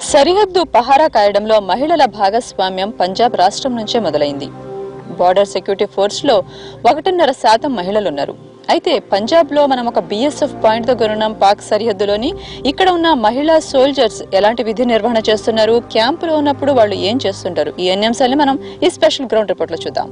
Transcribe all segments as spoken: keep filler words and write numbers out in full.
సరిహద్దు పహారా కాయడంలో మహిళల భాగస్వామ్యం పంజాబ్ రాష్ట్రం నుంచే మొదలైంది. బార్డర్ సెక్యూరిటీ ఫోర్స్ లో ఒకటిన్నర శాతం మహిళలు ఉన్నారు. అయితే పంజాబ్ లో మనం ఒక బిఎస్ఎఫ్ పాయింట్ దగ్గర ఉన్నాం. పాక్ సరిహద్దులోని ఇక్కడ ఉన్న మహిళా సోల్జర్స్ ఎలాంటి విధి నిర్వహణ చేస్తున్నారు, క్యాంపులో ఉన్నప్పుడు వాళ్ళు ఏం చేస్తుంటారు, ఈ అన్ని అంశాలని మనం ఈ స్పెషల్ గ్రౌండ్ రిపోర్ట్ లో చూద్దాం.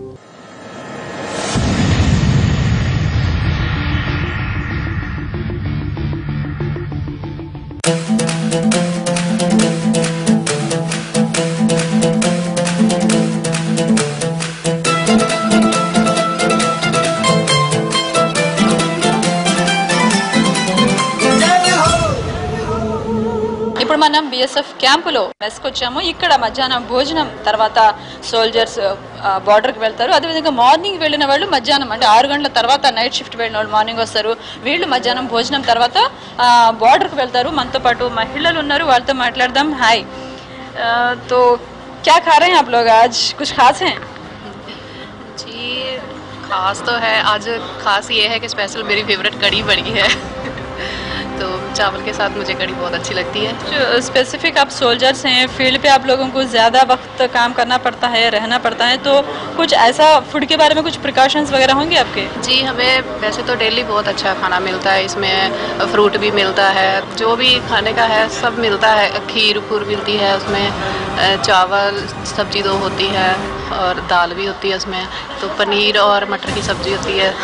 ఇప్పుడు మనం బిఎస్ఎఫ్ క్యాంపులో మెస్కొచ్చాము. ఇక్కడ మధ్యాహ్నం భోజనం తర్వాత సోల్జర్స్ బార్డర్ కి వెళ్తారు. అదేవిధంగా మార్నింగ్ వెళ్ళిన వాళ్ళు మధ్యాహ్నం అంటే ఆరు గంటల తర్వాత నైట్ షిఫ్ట్ వెళ్ళిన వాళ్ళు మార్నింగ్ వస్తారు. వీళ్ళు మధ్యాహ్నం భోజనం తర్వాత బార్డర్ కి వెళ్తారు. మనతో పాటు మహిళలు ఉన్నారు, వాళ్ళతో మాట్లాడదాం. హాయ్, तो क्या खा रहे हैं आप लोग आज? कुछ खास है? जी खास तो है, आज खास ये है कि स्पेशल मेरी फेवरेट कड़ी बनी है तो चावल के साथ मुझे कड़ी बहुत अच्छी लगती है. जो स्पेसिफिक आप सोल्जर्स हैं, फील्ड पे आप लोगों को ज़्यादा वक्त काम करना पड़ता है, रहना पड़ता है, तो कुछ ऐसा फूड के बारे में कुछ प्रिकॉशंस वगैरह होंगे आपके? जी हमें वैसे तो डेली बहुत अच्छा खाना मिलता है. इसमें फ्रूट भी मिलता है, जो भी खाने का है सब मिलता है. खीर फूर मिलती है, उसमें चावल सब्जी दो होती है और दाल भी होती है उसमें. तो पनीर और मटर की सब्जी होती है.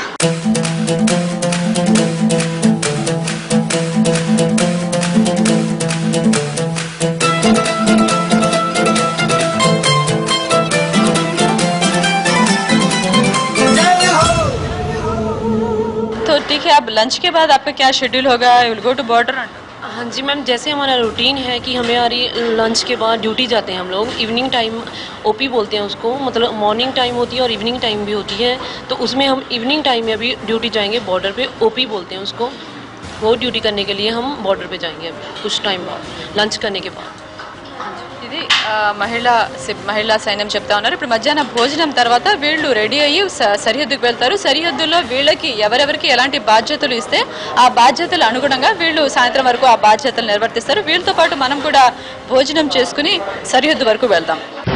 ठीक है, अब लंच के बाद आपका क्या शेड्यूल होगा? Will go to border? हाँ जी मैम, जैसे हमारा रूटीन है कि हमारी लंच के बाद ड्यूटी जाते हैं हम लोग. इवनिंग टाइम ओपी बोलते हैं उसको, मतलब मॉर्निंग टाइम होती है और इवनिंग टाइम भी होती है. तो उसमें हम इवनिंग टाइम में अभी ड्यूटी जाएंगे बॉर्डर पे. ओपी बोलते हैं उसको. वो ड्यूटी करने के लिए हम बॉर्डर पे जाएंगे अभी कुछ टाइम बाद, लंच करने के बाद. ఇది మహిళా మహిళా సైన్యం చెప్తా ఉన్నారు. ఇప్పుడు మధ్యాహ్నం భోజనం తర్వాత వీళ్ళు రెడీ అయ్యి సరిహద్దుకు వెళ్తారు. సరిహద్దులో వీళ్ళకి ఎవరెవరికి ఎలాంటి బాధ్యతలు ఇస్తే ఆ బాధ్యతలు అనుగుణంగా వీళ్ళు సాయంత్రం వరకు ఆ బాధ్యతలు నిర్వర్తిస్తారు. వీళ్ళతో పాటు మనం కూడా భోజనం చేసుకుని సరిహద్దు వరకు వెళ్తాం.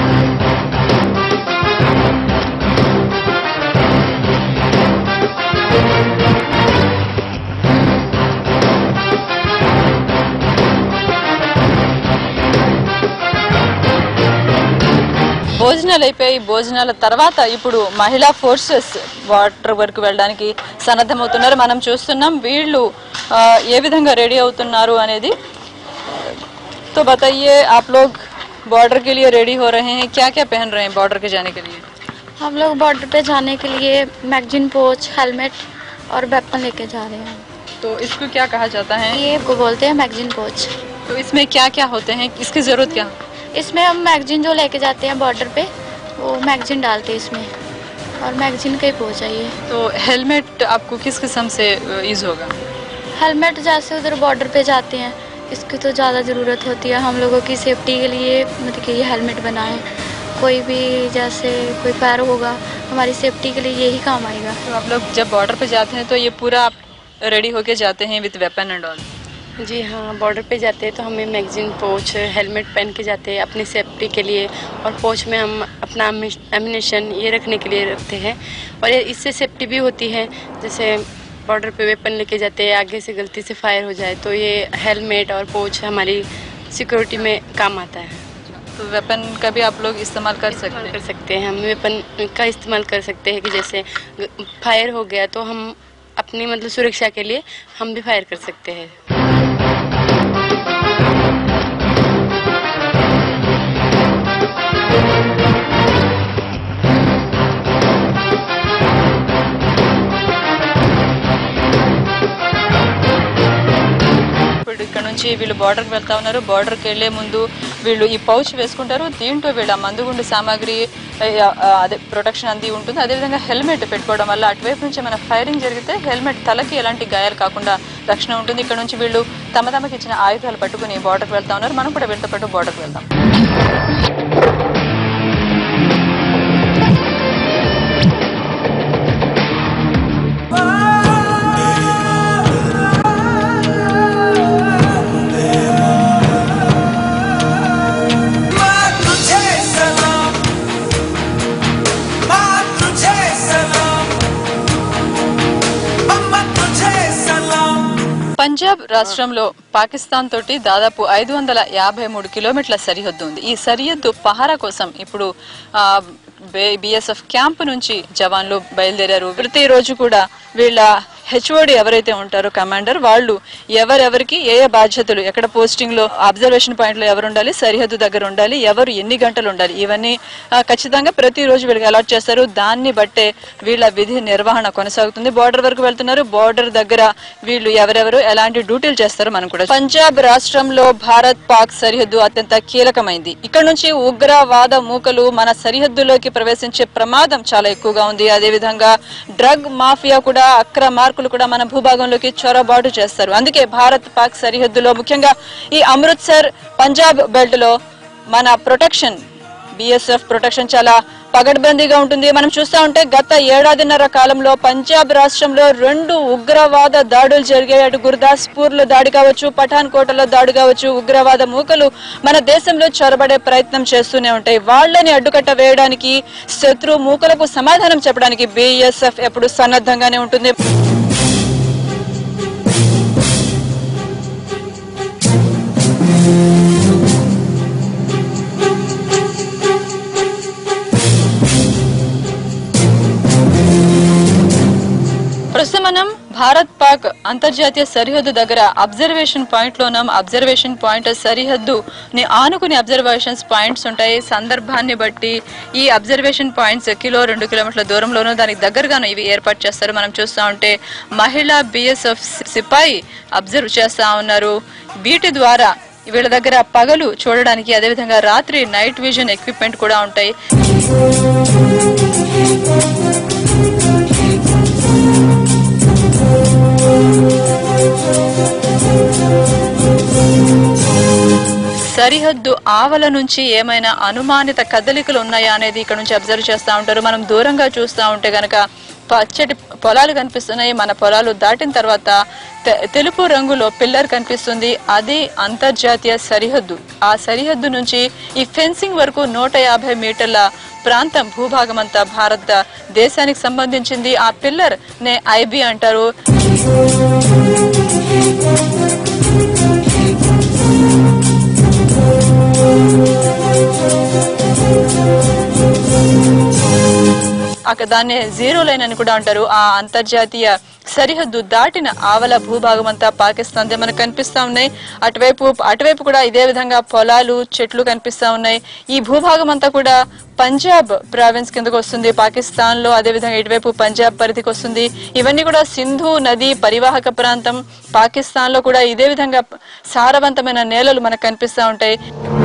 భోజనాలు అయిపోయి భోజనాల తర్వాత ఇప్పుడు మహిళా ఫోర్సెస్ వాటర్ వరకు వెళ్ళడానికి సన్నద్ధమవుతున్నారు. మనం చూస్తున్నాం వీళ్ళు ఏ విధంగా రెడీ అవుతున్నారు అనేది. तो बताइए, आप लोग बॉर्डर के लिए रेडी हो रहे हैं, क्या क्या पहन रहे हैं बॉर्डर के जाने के लिए? हम लोग बॉर्डर पे जाने के लिए मैगजीन पोच, हेलमेट और वेपन लेके जा रहे हैं. तो इसको क्या कहा जाता है? ये को बोलते हैं मैगजीन पोच. तो इसमें क्या क्या होते हैं, इसकी जरूरत क्या? इसमें हम मैगजीन जो लेके जाते हैं बॉर्डर पे, वो मैगजीन डालते हैं इसमें और मैगजीन का ही पोच है ये. तो हेलमेट आपको किस किस्म से यूज होगा? हेलमेट जैसे उधर बॉर्डर पे जाते हैं इसकी तो ज़्यादा ज़रूरत होती है. हम लोगों की सेफ्टी के लिए मतलब कि ये हेलमेट बनाए. कोई भी जैसे कोई फायर होगा हमारी सेफ्टी के लिए यही काम आएगा. तो आप लोग जब बॉर्डर पे जाते हैं तो ये पूरा आप रेडी होके जाते हैं विद वेपन एंड ऑल? जी हाँ, बॉर्डर पे जाते हैं तो हमें मैगजीन पोच, हेलमेट पहन के जाते हैं अपनी सेफ्टी के लिए. और पोच में हम अपना एमिनेशन ये रखने के लिए रखते हैं और इससे सेफ्टी भी होती है. जैसे बॉर्डर पे वेपन लेके जाते हैं, आगे से गलती से फायर हो जाए तो ये हेलमेट और पोच हमारी सिक्योरिटी में काम आता है. तो वेपन का भी आप लोग इस्तेमाल कर सकते हैं? कर सकते हैं हम वेपन का इस्तेमाल कर सकते हैं कि जैसे फायर हो गया तो हम अपनी मतलब सुरक्षा के लिए हम भी फायर कर सकते हैं. ఇక్కడ నుంచి వీళ్ళు బార్డర్కి వెళ్తా ఉన్నారు. బార్డర్కి వెళ్లే ముందు వీళ్ళు ఈ పౌచ్ వేసుకుంటారు. దీంట్లో వీళ్ళ మందుగుండు సామాగ్రి అదే ప్రొటెక్షన్ అంది ఉంటుంది. అదేవిధంగా హెల్మెట్ పెట్టుకోవడం వల్ల అటువైపు నుంచి మన ఫైరింగ్ జరిగితే హెల్మెట్ తలకి ఎలాంటి గాయాలు కాకుండా రక్షణ ఉంటుంది. ఇక్కడ నుంచి వీళ్ళు తమ తమకి ఇచ్చిన ఆయుధాలు పట్టుకుని బార్డర్కి వెళ్తా ఉన్నారు. మనం కూడా వీళ్ళతో పాటు బార్డర్కి వెళ్తాం. పంజాబ్ రాష్ట్రంలో పాకిస్తాన్ తోటి దాదాపు ఐదు వందల యాభై మూడు కిలోమీటర్ల సరిహద్దు ఉంది. ఈ సరిహద్దు పహారా కోసం ఇప్పుడు బిఎస్ఎఫ్ క్యాంప్ నుంచి జవాన్లు బయలుదేరారు. ప్రతిరోజు కూడా వీళ్ళ హెచ్ఓడి ఎవరైతే ఉంటారో కమాండర్ వాళ్ళు ఎవరెవరికి ఏ ఏ బాధ్యతలు ఎక్కడ పోస్టింగ్ లో అబ్జర్వేషన్ పాయింట్ లో ఎవరు ఉండాలి, సరిహద్దు దగ్గర ఉండాలి, ఎవరు ఎన్ని గంటలు ఉండాలి, ఇవన్నీ ఖచ్చితంగా ప్రతిరోజు వీళ్ళకి అలాట్ చేస్తారు. దాన్ని బట్టే వీళ్ళ విధి నిర్వహణ కొనసాగుతుంది. బార్డర్ వరకు వెళ్తున్నారు. బార్డర్ దగ్గర వీళ్ళు ఎవరెవరు ఎలాంటి డ్యూటీలు చేస్తారో మనం కూడా. పంజాబ్ రాష్ట్రంలో భారత్ పాక్ సరిహద్దు అత్యంత కీలకమైంది. ఇక్కడ నుంచి ఉగ్రవాద మూకలు మన సరిహద్దులోకి ప్రవేశించే ప్రమాదం చాలా ఎక్కువగా ఉంది. అదేవిధంగా డ్రగ్ మాఫియా కూడా అక్రమ కూడా మన భూభాగంలోకి చొరబాటు చేస్తారు. అందుకే భారత్ పాక్ సరిహద్దులో ముఖ్యంగా ఈ అమృత్సర్ పంజాబ్ బెల్ట్ లో మన ప్రొటెక్షన్ బిఎస్ఎఫ్ ప్రొటెక్షన్ చాలా పగడ్బందీగా ఉంటుంది. మనం చూస్తా ఉంటే గత ఏడాదిన్నర కాలంలో పంజాబ్ రాష్ట్రంలో రెండు ఉగ్రవాద దాడులు జరిగాయి. అటు గుర్దాస్పూర్ లో దాడి కావచ్చు, పఠాన్ కోటలో దాడి కావచ్చు. ఉగ్రవాద మూకలు మన దేశంలో చొరబడే ప్రయత్నం చేస్తూనే ఉంటాయి. వాళ్ళని అడ్డుకట్ట వేయడానికి, శత్రు మూకలకు సమాధానం చెప్పడానికి బిఎస్ఎఫ్ ఎప్పుడు సన్నద్ధంగానే ఉంటుంది. ప్రస్తుతం మనం భారత్ పాక్ అంతర్జాతీయ సరిహద్దు దగ్గర అబ్జర్వేషన్ పాయింట్ లో ఉన్నాం. అబ్జర్వేషన్ పాయింట్ సరిహద్దు ఆనుకుని అబ్జర్వేషన్ పాయింట్స్ ఉంటాయి. సందర్భాన్ని బట్టి ఈ అబ్జర్వేషన్ పాయింట్స్ కిలో రెండు కిలోమీటర్ల దూరంలోనూ దానికి దగ్గరగాను ఇవి ఏర్పాటు చేస్తారు. మనం చూస్తా ఉంటే మహిళా బిఎస్ఎఫ్ సిపాయి అబ్జర్వ్ చేస్తా ఉన్నారు. వీటి ద్వారా వీళ్ళ దగ్గర పగలు చూడడానికి, అదేవిధంగా రాత్రి నైట్ విజన్ ఎక్విప్మెంట్ కూడా ఉంటాయి. సరిహద్దు ఆవల నుంచి ఏమైనా అనుమానిత కదలికలు ఉన్నాయా అనేది ఇక్కడ నుంచి అబ్జర్వ్ చేస్తూ ఉంటారు. మనం దూరంగా చూస్తూ ఉంటే గనక పచ్చటి పొలాలు కనిపిస్తున్నాయి. మన పొలాలు దాటిన తర్వాత తెలుపు రంగులో పిల్లర్ కనిపిస్తుంది. అది అంతర్జాతీయ సరిహద్దు. ఆ సరిహద్దు నుంచి ఈ ఫెన్సింగ్ వరకు నూట యాభై మీటర్ల ప్రాంతం భూభాగం అంతా భారత దేశానికి సంబంధించింది. ఆ పిల్లర్ నే ఐబి అంటారు. దాన్ని జీరో లైన్ అని కూడా అంటారు. ఆ అంతర్జాతీయ సరిహద్దు దాటిన ఆవల భూభాగం అంతా పాకిస్తాన్ దే మనకు కనిపిస్తా ఉన్నాయి. అటువైపు అటువైపు కూడా ఇదే విధంగా పొలాలు, చెట్లు కనిపిస్తా ఉన్నాయి. ఈ భూభాగం అంతా కూడా పంజాబ్ ప్రావిన్స్ కిందకు వస్తుంది పాకిస్తాన్ లో. అదేవిధంగా ఇటువైపు పంజాబ్ పరిధికి వస్తుంది. ఇవన్నీ కూడా సింధు నది పరివాహక ప్రాంతం. పాకిస్తాన్ లో కూడా ఇదే విధంగా సారవంతమైన నేలలు మనకు కనిపిస్తా ఉంటాయి.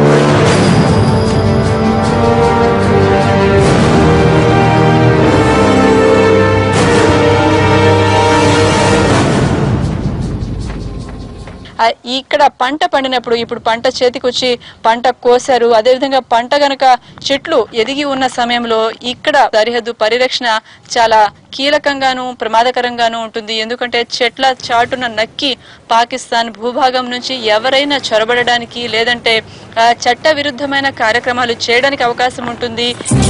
ఇక్కడ పంట పండినప్పుడు ఇప్పుడు పంట చేతికి వచ్చి పంట కోసారు. అదేవిధంగా పంట గనక చెట్లు ఎదిగి ఉన్న సమయంలో ఇక్కడ సరిహద్దు పరిరక్షణ చాలా కీలకంగాను ప్రమాదకరంగాను ఉంటుంది. ఎందుకంటే చెట్ల చాటున నక్కి పాకిస్తాన్ భూభాగం నుంచి ఎవరైనా చొరబడడానికి లేదంటే చట్ట విరుద్ధమైన కార్యక్రమాలు చేయడానికి అవకాశం ఉంటుంది.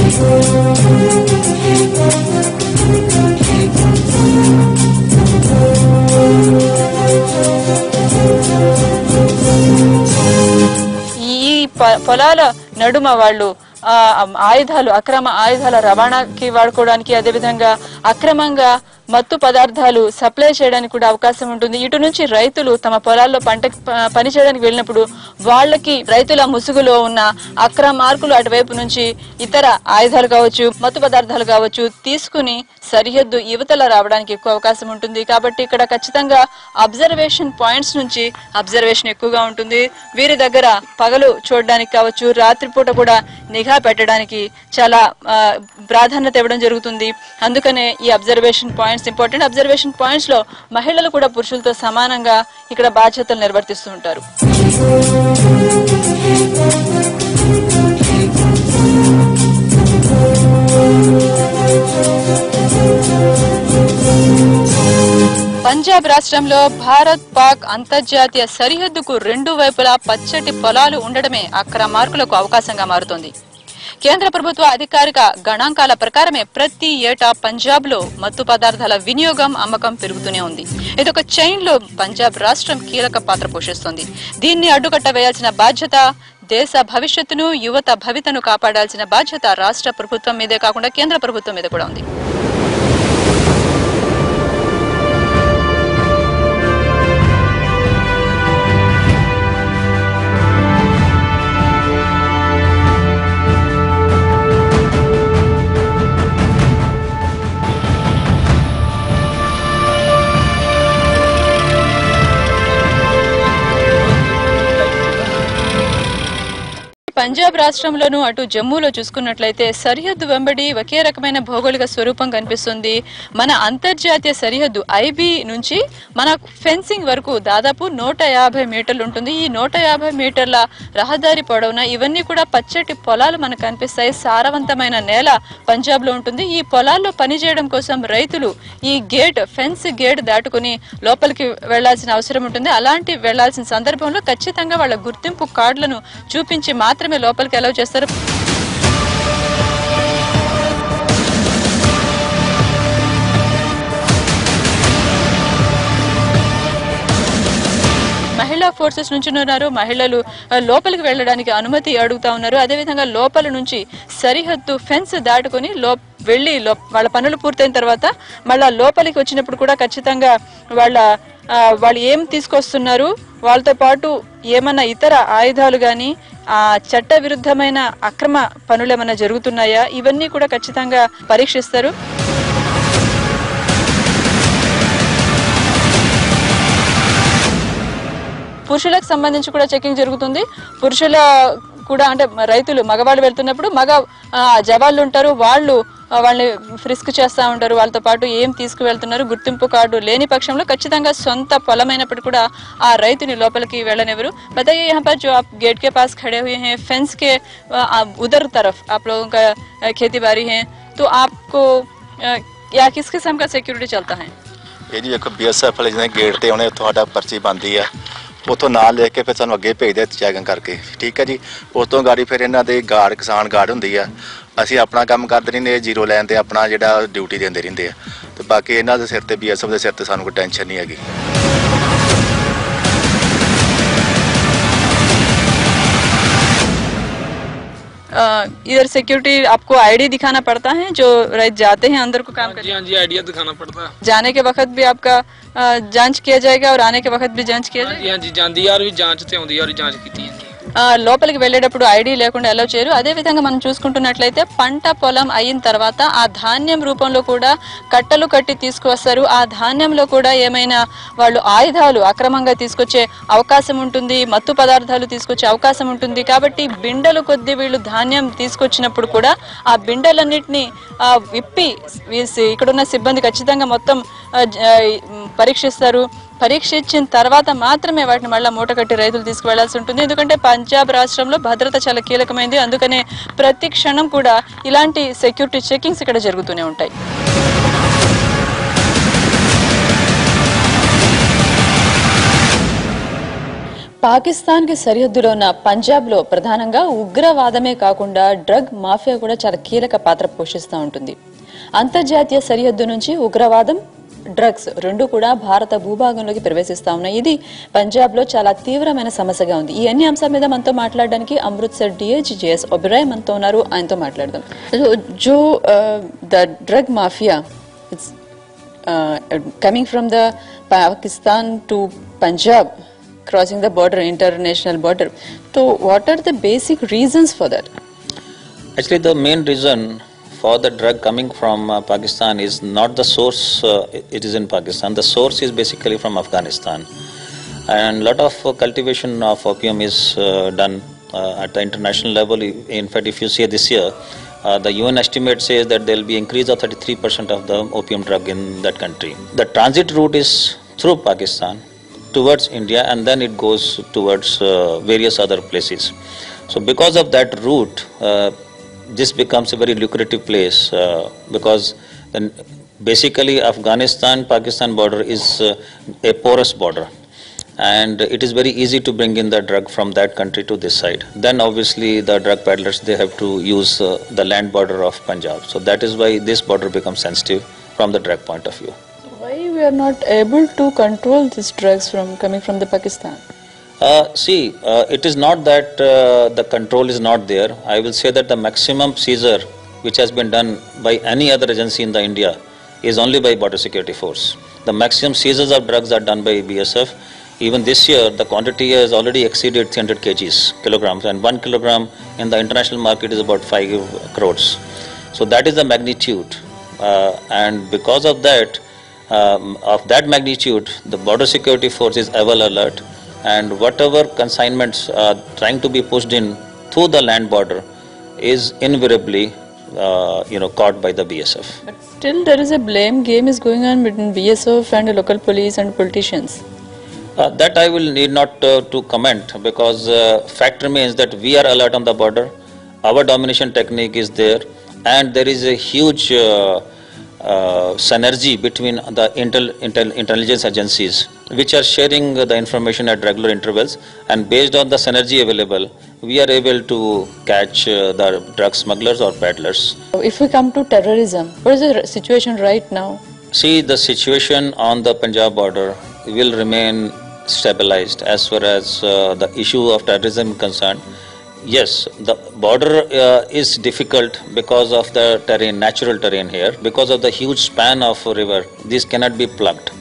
ఈ పొలాల నడుమ వాళ్ళు ఆ ఆయుధాలు అక్రమ ఆయుధాల రవాణాకి వాడుకోవడానికి, అదేవిధంగా అక్రమంగా మత్తు పదార్థాలు సప్లై చేయడానికి కూడా అవకాశం ఉంటుంది. ఇటు నుంచి రైతులు తమ పొలాల్లో పంట పని చేయడానికి వెళ్ళినప్పుడు వాళ్ళకి రైతుల ముసుగులో ఉన్న అక్రమార్కులు అటువైపు నుంచి ఇతర ఆయుధాలు కావచ్చు, మత్తు పదార్థాలు కావచ్చు తీసుకుని సరిహద్దు యువతల రావడానికి ఎక్కువ అవకాశం ఉంటుంది. కాబట్టి ఇక్కడ ఖచ్చితంగా అబ్జర్వేషన్ పాయింట్స్ నుంచి అబ్జర్వేషన్ ఎక్కువగా ఉంటుంది. వీరి దగ్గర పగలు చూడడానికి కావచ్చు, రాత్రిపూట కూడా నిఘా పెట్టడానికి చాలా ప్రాధాన్యత ఇవ్వడం జరుగుతుంది. అందుకనే ఈ observation points important. Observation points లో మహిళలు కూడా పురుషులతో సమానంగా ఇక్కడ బాధ్యతలు నిర్వర్తిస్తూ ఉంటారు. పంజాబ్ రాష్ట్రంలో భారత్ పాక్ అంతర్జాతీయ సరిహద్దుకు రెండు వైపులా పచ్చటి పొలాలు ఉండడమే అక్రమార్కులకు అవకాశంగా మారుతోంది. కేంద్ర ప్రభుత్వ అధికారిక గణాంకాల ప్రకారమే ప్రతి ఏటా పంజాబ్ లో మత్తు పదార్థాల వినియోగం అమ్మకం పెరుగుతూనే ఉంది. ఇదొక చైన్ లో పంజాబ్ రాష్ట్రం కీలక పాత్ర పోషిస్తోంది. దీన్ని అడ్డుకట్ట వేయాల్సిన బాధ్యత, దేశ భవిష్యత్తును, యువత భవితను కాపాడాల్సిన బాధ్యత రాష్ట్ర ప్రభుత్వం మీదే కాకుండా కేంద్ర ప్రభుత్వం మీద కూడా ఉంది. పంజాబ్ రాష్ట్రంలోనూ అటు జమ్మూలో చూసుకున్నట్లయితే సరిహద్దు వెంబడి ఒకే రకమైన భౌగోళిక స్వరూపం కనిపిస్తుంది. మన అంతర్జాతీయ సరిహద్దు ఐబీ నుంచి మన ఫెన్సింగ్ వరకు దాదాపు నూట యాభై మీటర్లు ఉంటుంది. ఈ నూట యాభై మీటర్ల రహదారి పొడవున ఇవన్నీ కూడా పచ్చటి పొలాలు మనకు కనిపిస్తాయి. సారవంతమైన నేల పంజాబ్ లో ఉంటుంది. ఈ పొలాల్లో పనిచేయడం కోసం రైతులు ఈ గేట్ ఫెన్స్ గేట్ దాటుకుని లోపలికి వెళ్లాల్సిన అవసరం ఉంటుంది. అలాంటి వెళ్లాల్సిన సందర్భంలో ఖచ్చితంగా వాళ్ళ గుర్తింపు కార్డులను చూపించి మాత్రమే లోపలికి అలౌ చేస్తారు. మహిళా ఫోర్సెస్ నుంచి ఉన్నారు. మహిళలు లోపలికి వెళ్ళడానికి అనుమతి అడుగుతా ఉన్నారు. అదేవిధంగా లోపల నుంచి సరిహద్దు ఫెన్స్ దాటుకుని లో వెళ్ళి వాళ్ళ పనులు పూర్తయిన తర్వాత మళ్ళా లోపలికి వచ్చినప్పుడు కూడా ఖచ్చితంగా వాళ్ళ వాళ్ళు ఏం తీసుకొస్తున్నారు, వాళ్ళతో పాటు ఏమన్నా ఇతర ఆయుధాలు కానీ ఆ చట్ట విరుద్ధమైన అక్రమ పనులు ఏమన్నా జరుగుతున్నాయా, ఇవన్నీ కూడా ఖచ్చితంగా పరీక్షిస్తారు. పురుషులకు సంబంధించి కూడా చెకింగ్ జరుగుతుంది. పురుషుల కూడా అంటే రైతులు మగవాళ్ళు వెళ్తున్నప్పుడు మగ జవాళ్ళు ఉంటారు, వాళ్ళు వాళ్ళని ఫ్రిస్క్ చేస్తూ ఉంటారు. వాళ్ళతో పాటు ఏం తీసుకువెళ్తున్నారు, గుర్తింపు కార్డు లేని పక్షంలో ఖచ్చితంగా సొంత పొలమైనప్పుడు కూడా ఆ రైతుని లోపలికి వెళ్ళనివ్వరు. बताइए यहाँ पर जो आप गेट के पास खड़े हुए हैं, फेंस के उधर तरफ आप लोगों का खेती बाड़ी है, तो आपको या किस किस्म का सिक्योरिटी चलता है? ये जी एक बीएसएफ वाले जिन्हें गेट ते उन्हें थोड़ा पर्ची बनती है, उतों नाल लेके फिर सानू अगे भेजदे चैकिंग करके, ठीक है जी। उस तो गाड़ी फिर इन्हां दे गार्ड किसान गार्ड हुंदी आ, ਅਸੀਂ ਆਪਣਾ ਕੰਮ ਕਰਦੇ ਰਹਿੰਦੇ, ਜ਼ੀਰੋ ਲਾਈਨ ਤੇ ਆਪਣਾ ਜਿਹੜਾ ਡਿਊਟੀ ਦਿੰਦੇ ਰਹਿੰਦੇ ਆ, ਤੇ ਬਾਕੀ ਇਹਨਾਂ ਦੇ ਸਿਰ ਤੇ ਬੀਐਸਐਫ ਦੇ ਸਿਰ ਤੇ ਸਾਨੂੰ ਕੋਈ ਟੈਨਸ਼ਨ ਨਹੀਂ ਹੈਗੀ। इधर सिक्योरिटी आपको आईडी दिखाना पड़ता है जो राइट जाते हैं अंदर को काम करते हैं? हाँ जी, आईडी दिखाना पड़ता है। जाने के वक्त भी आपका जांच किया जाएगा और आने के वक्त भी जांच किया जाएगा? हाँ जी, जांदी यार भी जांच ते आउंदी यार जांच कीती है। లోపలికి వెళ్ళేటప్పుడు ఐడి లేకుండా అలౌ చేయరు. అదే విధంగా మనం చూసుకుంటున్నట్లయితే పంట పొలం అయిన తర్వాత ఆ ధాన్యం రూపంలో కూడా కట్టలు కట్టి తీసుకువస్తారు. ఆ ధాన్యంలో కూడా ఏమైనా వాళ్ళు ఆయుధాలు అక్రమంగా తీసుకొచ్చే అవకాశం ఉంటుంది, మత్తు పదార్థాలు తీసుకొచ్చే అవకాశం ఉంటుంది. కాబట్టి బిండలు కొద్ది వీళ్ళు ధాన్యం తీసుకొచ్చినప్పుడు కూడా ఆ బిండలన్నిటిని విప్పి ఇక్కడున్న సిబ్బంది ఖచ్చితంగా మొత్తం పరీక్షిస్తారు. పరీక్షించిన తర్వాత మాత్రమే వాటిని మళ్ళీ మూట కట్టి రైతులు తీసుకువెళ్లాల్సి ఉంటుంది. ఎందుకంటే పంజాబ్ రాష్ట్రంలో భద్రత చాలా కీలకమైంది. అందుకనే ప్రతి క్షణం కూడా ఇలాంటి సెక్యూరిటీ చెకింగ్స్ ఇక్కడ జరుగుతూనే ఉంటాయి. పాకిస్తాన్ కి సరిహద్దులో ఉన్న పంజాబ్ లో ప్రధానంగా ఉగ్రవాదమే కాకుండా డ్రగ్ మాఫియా కూడా చాలా కీలక పాత్ర పోషిస్తూ ఉంటుంది. అంతర్జాతీయ సరిహద్దు నుంచి ఉగ్రవాదం, డ్రగ్స్ రెండు కూడా భారత భూభాగంలోకి ప్రవేశిస్తా ఉన్నాయి. ఇది పంజాబ్ లో చాలా తీవ్రమైన సమస్యగా ఉంది. ఈ అన్ని అంశాల మీద మనతో మాట్లాడడానికి అమృత్సర్ డిఐజీ జేఎస్ ఒబెరాయ్ మనతో ఉన్నారు. ఆయనతో మాట్లాడదాం. So the drug mafia it's coming from the Pakistan to Punjab, crossing the border, international border. So what are the basic reasons for that? Actually, the main reason for the drug coming from uh, Pakistan is not the source, uh, it is in Pakistan. The source is basically from Afghanistan. And a lot of uh, cultivation of opium is uh, done uh, at the international level. In fact, if you see this year, uh, the U N estimate says that there will be increase of thirty-three percent of the opium drug in that country. The transit route is through Pakistan towards India, and then it goes towards uh, various other places. So because of that route, uh, this becomes a very lucrative place uh, because then basically Afghanistan-Pakistan border is uh, a porous border, and it is very easy to bring in the drug from that country to this side. Then obviously the drug peddlers, they have to use uh, the land border of Punjab. So that is why this border becomes sensitive from the drug point of view. Why we are not able to control these drugs from coming from the Pakistan? Uh, see, uh, it is not that uh, the control is not there. I will say that the maximum seizure which has been done by any other agency in the India is only by Border Security Force. The maximum seizures of drugs are done by B S F. Even this year, the quantity has already exceeded three hundred kgs, kilograms, and one kilogram in the international market is about five crores. So that is the magnitude, uh, and because of that, um, of that magnitude, the Border Security Force is ever alert, and whatever consignments are trying to be pushed in through the land border is invariably, uh, you know, caught by the B S F. But still, there is a blame game is going on between B S F and the local police and politicians. Uh, that I will need not uh, to comment, because uh, fact remains that we are alert on the border. Our domination technique is there, and there is a huge uh, uh, synergy between the intel, intel, intelligence agencies, which are sharing the information at regular intervals, and based on the synergy available, we are able to catch uh, the drug smugglers or peddlers. If we come to terrorism, what is the situation right now? See, the situation on the Punjab border will remain stabilized as far as uh, the issue of terrorism is concerned. Yes, the border uh, is difficult because of the terrain, natural terrain here, because of the huge span of river. These cannot be plugged.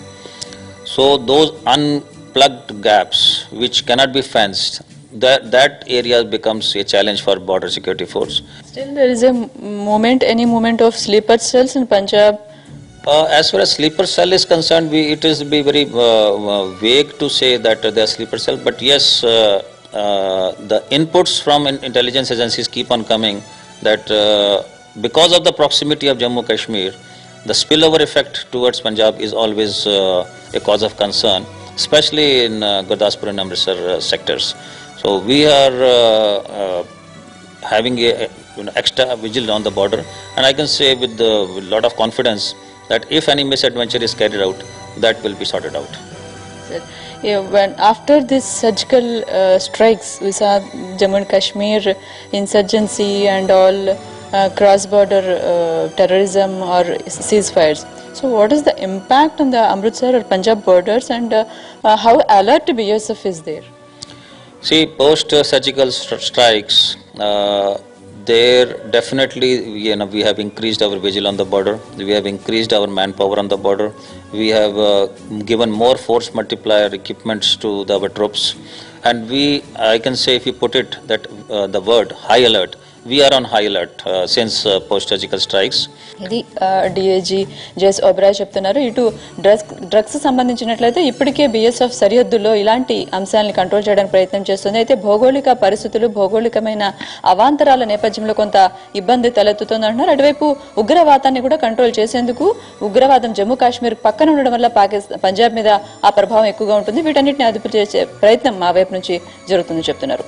So those unplugged gaps which cannot be fenced, that, that area becomes a challenge for Border Security Force. Still, there is a moment, any moment of sleeper cells in Punjab. Uh, as far as sleeper cell is concerned, we, it is be very uh, uh, vague to say that uh, they are sleeper cell. But yes, uh, uh, the inputs from in intelligence agencies keep on coming that uh, because of the proximity of Jammu Kashmir, the spillover effect towards Punjab is always uh, a cause of concern, especially in uh, Gurdaspur and Amritsar uh, sectors. So we are uh, uh, having a, a you know, extra vigil on the border, and I can say with a lot of confidence that if any misadventure is carried out, that will be sorted out. Yeah, when after this surgical uh, strikes, we saw Jammu and Kashmir insurgency and all uh, cross-border uh, terrorism or ceasefires. So what is the impact on the Amritsar or Punjab borders, and uh, uh, how alert B S F is there? See, post-surgical st strikes, uh, there definitely you know, we have increased our vigil on the border, we have increased our manpower on the border, we have uh, given more force multiplier equipments to the, our troops, and we, I can say if you put it that uh, the word high alert, we are on high alert uh, since uh, post-surgical strikes. ఇది DIG Jas Oberoi చెప్తున్నారు. ఇటు drugs drugs సంబంధించినట్లయితే ఇప్పటికే BSF సరిహద్దుల్లో ఇలాంటి అంశాలను control చేయడానికి ప్రయత్నం చేస్తుంది. అయితే భౌగోళిక పరిస్థితులు, భౌగోళికమైన అవాంతరాల నేపథ్యంలో కొంత ఇబ్బంది తలెత్తుతుంది అంటున్నారు. అటువైపు ఉగ్రవాదాన్ని కూడా కంట్రోల్ చేసేందుకు ఉగ్రవాదం జమ్మూ కాశ్మీర్ పక్కన ఉండడం వల్ల పాకిస్తాన్ పంజాబ్ మీద ఆ ప్రభావం ఎక్కువగా ఉంటుంది. వీటన్నిటిని అదుపు చేసే ప్రయత్నం మా వైపు నుంచి జరుగుతుందని చెప్తున్నారు.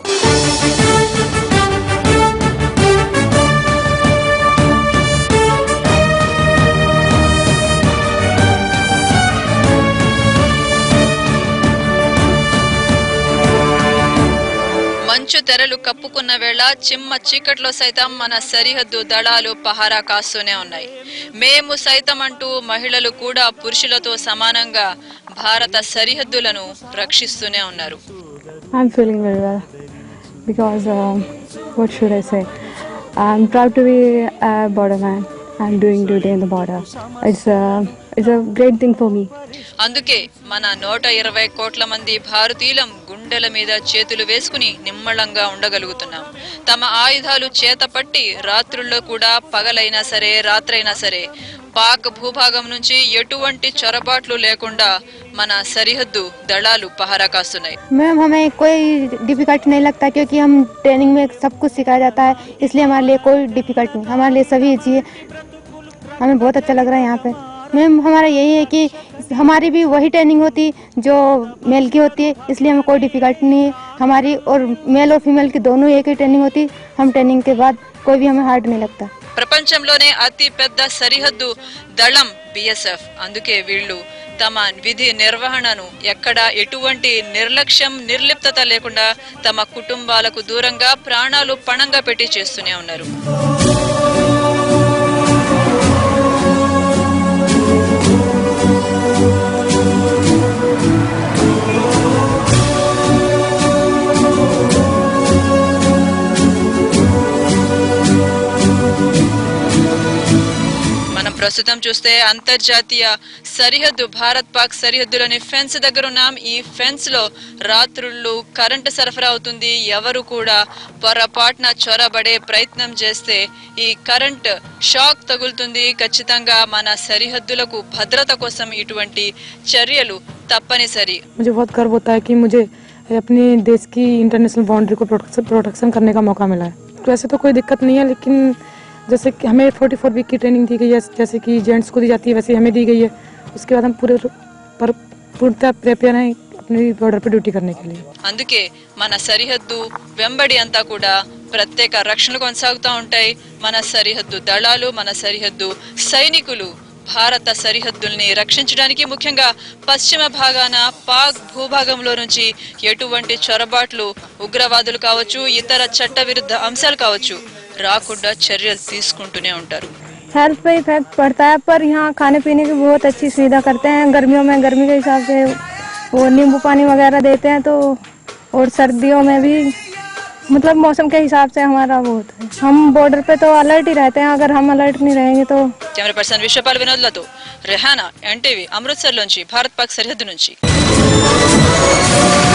మంచు తెరలు కప్పుకున్న వేళ చిమ్మ చీకట్లో సైతం మన సరిహద్దు దళాలు పహారా కాస్తూనే ఉన్నాయి. మేము సైతం అంటూ మహిళలు కూడా పురుషులతో సమానంగా భారత సరిహద్దులను రక్షిస్తూనే ఉన్నారు. I'm feeling very well because um, what should I say? I'm proud to be a borderman. I'm doing duty in the border. It's a it's a great thing for me. అందుకే మన నూట ఇరవై కోట్ల మంది భారతీయులం గుండెల మీద చేతులు వేసుకుని నిమ్మళంగా ఉండగలుగుతున్నాం. తమ ఆయుధాలు చేతపట్టి రాత్రుల్లో కూడా పగలైనా సరే రాత్రైనా సరే పాక్ భూభాగం నుంచి ఎటువంటి చొరబాట్లు లేకుండా మన సరిహద్దు దళాలు పహారా కాస్తున్నాయి. मैम हमें कोई डिफिकल्ट नहीं लगता क्योंकि हम ट्रेनिंग में सब कुछ सिखाया जाता है, इसलिए हमारे लिए कोई डिफिकल्ट नहीं. हमारे लिए सभी चीज़ हमें बहुत अच्छा लग रहा है यहाँ पे. मैम हमारा यही है कि हमारी भी वही ट्रेनिंग होती जो मेल की होती है, इसलिए हमें कोई डिफिकल्ट नहीं है. हमारी और मेल और फीमेल की दोनों एक ही ट्रेनिंग होती. हम ट्रेनिंग के बाद कोई भी हमें हार्ड नहीं लगता. ప్రపంచంలోనే అతి పెద్ద సరిహద్దు దళం బిఎస్ఎఫ్. అందుకే వీళ్ళు తమ విధి నిర్వహణను ఎక్కడా ఎటువంటి నిర్లక్ష్యం నిర్లిప్తత లేకుండా తమ కుటుంబాలకు దూరంగా ప్రాణాలు పణంగా పెట్టి చేస్తూనే ఉన్నారు. ప్రస్తుతం చూస్తే అంతర్జాతీయ సరిహద్దు భారత్ పాక్ సరిహద్దులోని ఫెన్స్ దగ్గర ఉన్నాం. ఈ ఫెన్స్ లో రాత్రుళ్ళు కరెంటు సరఫరా అవుతుంది. ఎవరు కూడా పొరపాటున చొరబడే ప్రయత్నం చేస్తే ఈ కరెంట్ షాక్ తగులుతుంది. ఖచ్చితంగా మన సరిహద్దులకు భద్రత కోసం ఇటువంటి చర్యలు తప్పనిసరి. मुझे बहुत गर्व होता है कि मुझे अपने देश की इंटरनेशनल बाउंड्री को प्रोटेक्शन करने का मौका मिला है. वैसे तो कोई दिक्कत नहीं है, लेकिन जैसे कि हमें चौवालीस वीक की ट्रेनिंग दी गई है, जैसे कि जेंट्स को दी जाती है वैसे हमें दी गई है. उसके बाद हम पूरे पर पूर्णतः प्रिपेयर हैं अपनी बॉर्डर पर ड्यूटी करने के लिए. అందుకే మన సరిహద్దు వెంబడి అంతా కూడా ప్రత్యేక రక్షణలు కొనసాగుతూ ఉంటాయి. మన సరిహద్దు దళాలు, మన సరిహద్దు సైనికులు భారత సరిహద్దుల్ని రక్షించడానికి, ముఖ్యంగా పశ్చిమ భాగాన పాక్ భూభాగంలో నుంచి ఎటువంటి చొరబాట్లు, ఉగ్రవాదులు కావచ్చు, ఇతర చట్ట విరుద్ధ అంశాలు కావచ్చు రాకుండా చర్యలు తీసుకుంటూనే ఉంటారు. हेल्थ पे इफेक्ट पड़ता है, पर यहाँ खाने पीने की बहुत अच्छी सुविधा करते हैं. गर्मियों में गर्मी के हिसाब से वो नींबू पानी वगैरह देते हैं, तो और सर्दियों में भी मतलब मौसम के हिसाब से हमारा बहुत है. हम बॉर्डर पे तो अलर्ट ही रहते हैं, अगर हम अलर्ट नहीं रहेंगे तो. కెమెరా పర్సన్ విశ్వపాల్ వినోద్లతో రెహానా, ఎన్టీవీ, అమృత్సర్ లోంచి, భారత్ పాక్ సరిహద్దు నుంచి.